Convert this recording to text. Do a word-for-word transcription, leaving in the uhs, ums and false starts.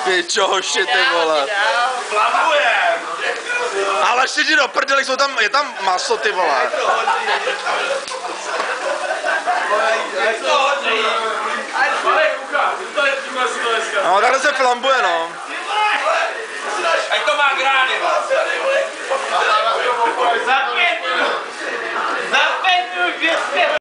Pičo, hoši, ty vole. Flambuje. Ale ještě ti do prdeli, jsou tam, je tam maso, ty vole. No, takhle se flambuje, no. Ať to má grány, no.